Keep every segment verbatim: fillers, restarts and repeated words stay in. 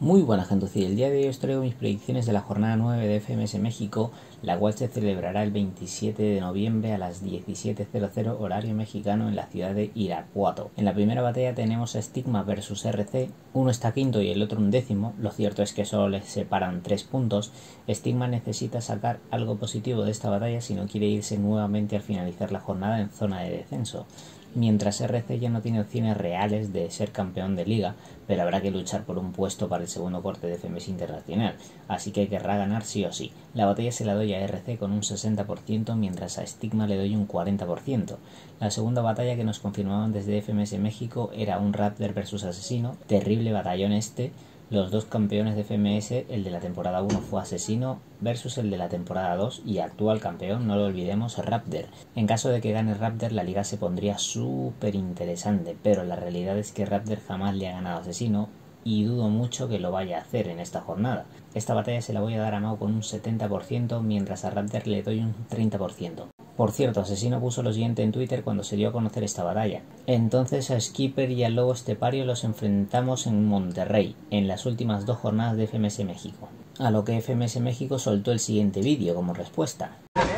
Muy buena gentucilla, el día de hoy os traigo mis predicciones de la jornada nueve de F M S México, la cual se celebrará el veintisiete de noviembre a las diecisiete cero horario mexicano en la ciudad de Irapuato. En la primera batalla tenemos a Stigma versus R C, uno está quinto y el otro un décimo, lo cierto es que solo les separan tres puntos. Stigma necesita sacar algo positivo de esta batalla si no quiere irse nuevamente al finalizar la jornada en zona de descenso, mientras R C ya no tiene opciones reales de ser campeón de liga, pero habrá que luchar por un puesto para el segundo corte de F M S Internacional, así que querrá ganar sí o sí. La batalla se la doy a R C con un sesenta por ciento, mientras a Stigma le doy un cuarenta por ciento. La segunda batalla que nos confirmaban desde F M S México era un Raptor versus Asesino, terrible batallón este. Los dos campeones de F M S, el de la temporada uno fue Asesino versus el de la temporada dos y actual campeón, no lo olvidemos, Raptor. En caso de que gane Raptor, la liga se pondría súper interesante, pero la realidad es que Raptor jamás le ha ganado a Asesino y dudo mucho que lo vaya a hacer en esta jornada. Esta batalla se la voy a dar a Mau con un setenta por ciento, mientras a Raptor le doy un treinta por ciento. Por cierto, Asesino puso lo siguiente en Twitter cuando se dio a conocer esta batalla. Entonces a Skipper y al Lobo Estepario los enfrentamos en Monterrey, en las últimas dos jornadas de F M S México. A lo que F M S México soltó el siguiente vídeo como respuesta.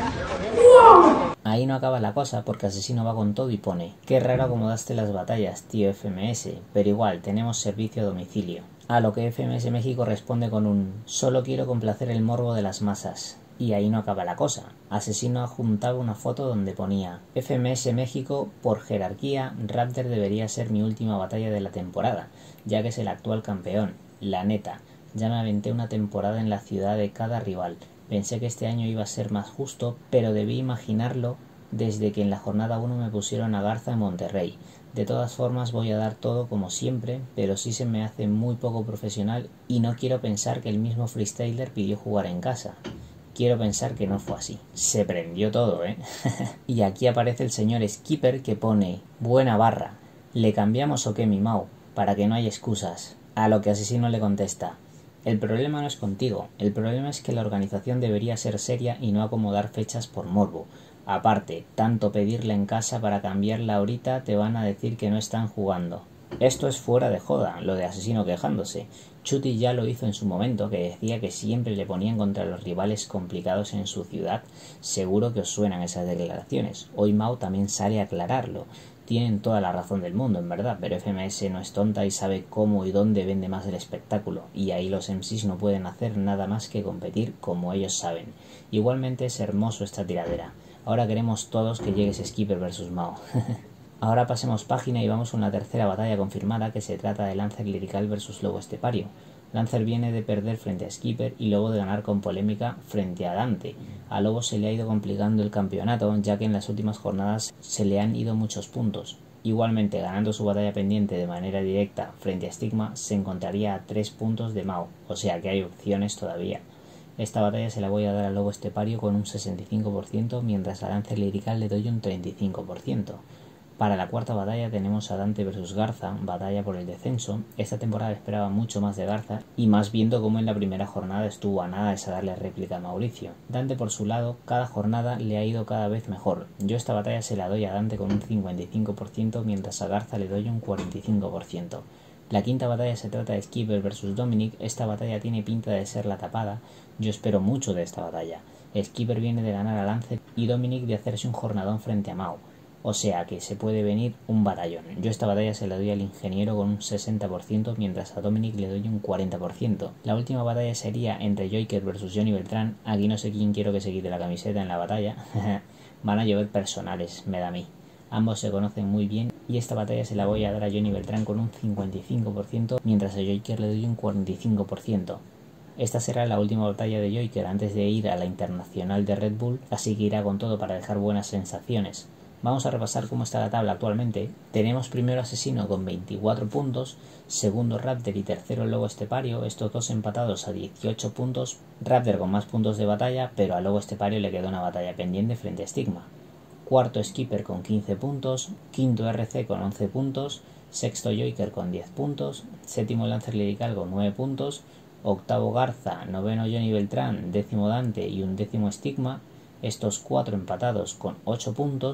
Ahí no acaba la cosa porque Asesino va con todo y pone: qué raro acomodaste las batallas, tío F M S, pero igual, tenemos servicio a domicilio. A lo que F M S México responde con un: solo quiero complacer el morbo de las masas. Y ahí no acaba la cosa. Asesino ha juntado una foto donde ponía: F M S México, por jerarquía, Raptor debería ser mi última batalla de la temporada, ya que es el actual campeón. La neta, ya me aventé una temporada en la ciudad de cada rival. Pensé que este año iba a ser más justo, pero debí imaginarlo desde que en la jornada uno me pusieron a Garza en Monterrey. De todas formas voy a dar todo como siempre, pero sí se me hace muy poco profesional y no quiero pensar que el mismo freestyler pidió jugar en casa. Quiero pensar que no fue así. Se prendió todo, ¿eh? Y aquí aparece el señor Skipper que pone: buena barra, ¿le cambiamos o qué, mi Mau? Para que no haya excusas. A lo que Asesino le contesta: el problema no es contigo, el problema es que la organización debería ser seria y no acomodar fechas por morbo. Aparte, tanto pedirla en casa para cambiarla ahorita te van a decir que no están jugando. Esto es fuera de joda, lo de Asesino quejándose. Chuty ya lo hizo en su momento, que decía que siempre le ponían contra los rivales complicados en su ciudad. Seguro que os suenan esas declaraciones. Hoy Mau también sale a aclararlo. Tienen toda la razón del mundo, en verdad, pero F M S no es tonta y sabe cómo y dónde vende más el espectáculo, y ahí los M Cs no pueden hacer nada más que competir como ellos saben. Igualmente es hermoso esta tiradera. Ahora queremos todos que llegue ese Skipper versus Mau. Ahora pasemos página y vamos a una tercera batalla confirmada, que se trata de Lancer Lirical versus Lobo Estepario. Lancer viene de perder frente a Skipper y luego de ganar con polémica frente a Dante. A Lobo se le ha ido complicando el campeonato, ya que en las últimas jornadas se le han ido muchos puntos. Igualmente, ganando su batalla pendiente de manera directa frente a Stigma, se encontraría a tres puntos de Mau, o sea que hay opciones todavía. Esta batalla se la voy a dar al Lobo Estepario con un sesenta y cinco por ciento, mientras a Lancer Lirical le doy un treinta y cinco por ciento. Para la cuarta batalla tenemos a Dante versus Garza, batalla por el descenso. Esta temporada esperaba mucho más de Garza, y más viendo cómo en la primera jornada estuvo a nada de darle réplica a Mauricio. Dante por su lado, cada jornada le ha ido cada vez mejor. Yo esta batalla se la doy a Dante con un cincuenta y cinco por ciento, mientras a Garza le doy un cuarenta y cinco por ciento. La quinta batalla se trata de Skipper versus Dominic. Esta batalla tiene pinta de ser la tapada. Yo espero mucho de esta batalla. Skipper viene de ganar a Lancer y Dominic de hacerse un jornadón frente a Mau. O sea que se puede venir un batallón. Yo esta batalla se la doy al ingeniero con un sesenta por ciento, mientras a Dominic le doy un cuarenta por ciento. La última batalla sería entre Joker versus Johnny Beltrán. Aquí no sé quién quiero que se quite la camiseta en la batalla. Van a llover personales, me da a mí. Ambos se conocen muy bien y esta batalla se la voy a dar a Johnny Beltrán con un cincuenta y cinco por ciento, mientras a Joker le doy un cuarenta y cinco por ciento. Esta será la última batalla de Joker antes de ir a la internacional de Red Bull, así que irá con todo para dejar buenas sensaciones. Vamos a repasar cómo está la tabla actualmente. Tenemos primero Asesino con veinticuatro puntos, segundo Raptor y tercero Lobo Estepario, estos dos empatados a dieciocho puntos. Raptor con más puntos de batalla, pero a Lobo Estepario le quedó una batalla pendiente frente a Stigma. Cuarto Skipper con quince puntos, quinto R C con once puntos, sexto Joker con diez puntos, séptimo Lancer Lirical con nueve puntos, octavo Garza, noveno Johnny Beltrán, décimo Dante y undécimo Stigma, estos cuatro empatados con ocho puntos.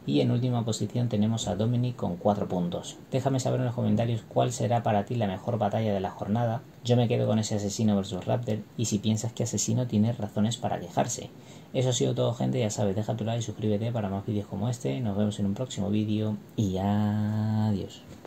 Y en última posición tenemos a Dominic con cuatro puntos. Déjame saber en los comentarios cuál será para ti la mejor batalla de la jornada. Yo me quedo con ese Asesino versus Raptor y si piensas que Asesino tiene razones para quejarse. Eso ha sido todo, gente, ya sabes, deja tu like y suscríbete para más vídeos como este. Nos vemos en un próximo vídeo y adiós.